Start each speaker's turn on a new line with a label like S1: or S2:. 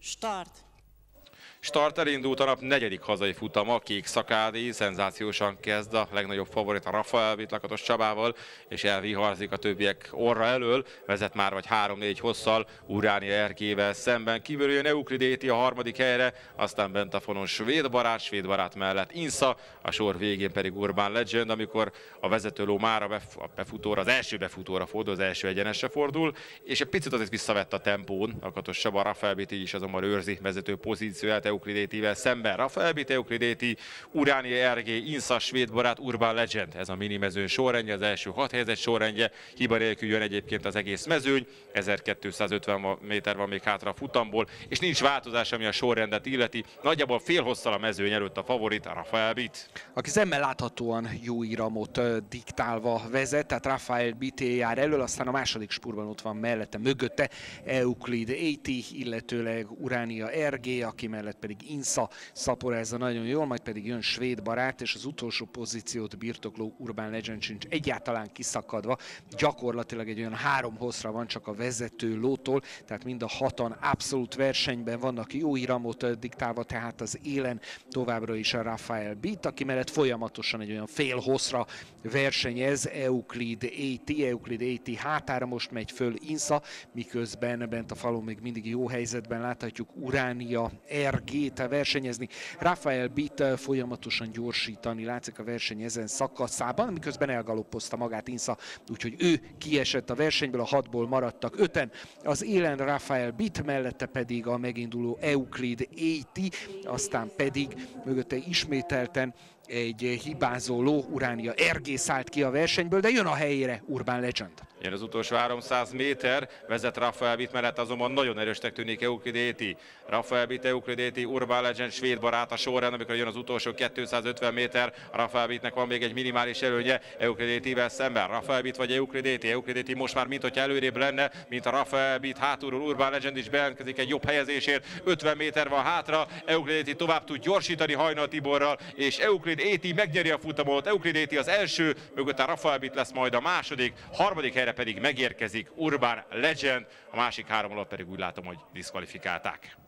S1: Start!
S2: Start elindult a nap negyedik hazai futama, Kék Szakádi szenzációsan kezd a legnagyobb favorit a Rafael Witt Lakatos Csabával, és elviharzik a többiek orra elől, vezet már vagy 3-4 hosszal Uránia Ergével szemben. Kívül jön Euklid A a harmadik helyre, aztán bent a fonon svéd barát mellett Insa, a sor végén pedig Urban Legend, amikor a vezetőló már a befutóra, az első befutóra fordul, az első egyenesre fordul, és egy picit azért visszavett a tempón Lakatos Csaba, Rafael Witt így is azonban őrzi vezető pozícióját Euklid szemben. Rafael Witt, Euklid Uránia Ergé, Insa, svéd barát, Urban Legend. Ez a mini mezőny sorrendje, az első 6 helyezett sorrendje. Hiba nélkül jön egyébként az egész mezőny. 1250 méter van még hátra a futamból, és nincs változás, ami a sorrendet illeti. Nagyjából fél hosszal a mezőny előtt a favorit, a Rafael Witt.
S3: Aki szemmel láthatóan jó iramot diktálva vezet, tehát Rafael Witt jár elől, aztán a második spurban ott van mellette, mögötte Euklid A, illetőleg Uránia Ergé, aki mellett pedig Insa szaporázza nagyon jól, majd pedig jön svéd barát, és az utolsó pozíciót birtokló Urban Legend sincs egyáltalán kiszakadva. Gyakorlatilag egy olyan 3 hosszra van csak a vezető lótól, tehát mind a 6-an abszolút versenyben vannak, jó iramot diktálva, tehát az élen továbbra is a Rafael Witt, aki mellett folyamatosan egy olyan fél hosszra versenyez Euklid A hátára most megy föl Insa, miközben bent a falon még mindig jó helyzetben láthatjuk Uránia Ergét versenyezni. Rafael Witt folyamatosan gyorsítani látszik a verseny ezen szakaszában, miközben elgaloppozta magát Insa, úgyhogy ő kiesett a versenyből, a 6-ból maradtak 5-en. Az élen Rafael Witt, mellette pedig a meginduló Euklid A, aztán pedig mögötte ismételten egy hibázó ló, Uránia Ergé szállt ki a versenyből, de jön a helyére Urban Legend.
S2: Jön az utolsó 300 méter, vezet Rafael Witt mellett azonban nagyon erősnek tűnik Euklid A. Rafael Witt, Euklid A, Urban Legend, svéd barát a sorrend, amikor jön az utolsó 250 méter, Rafael Wittnek van még egy minimális előnye Euklid A-vel szemben. Rafael Witt vagy Euklid A. Euklid A most már minthogyha előrébb lenne, mint a Rafael Witt, hátulról Urban Legend is bejelentkezik egy jobb helyezésért, 50 méter van hátra, Euklid A tovább tud gyorsítani Hajnal Tiborral, és Euklid A megnyeri a futamot, Euklid A az első, mögött a Rafael Witt lesz majd a második, harmadik helyre pedig megérkezik Urban Legend, a másik 3 alatt pedig úgy látom, hogy diszkvalifikálták.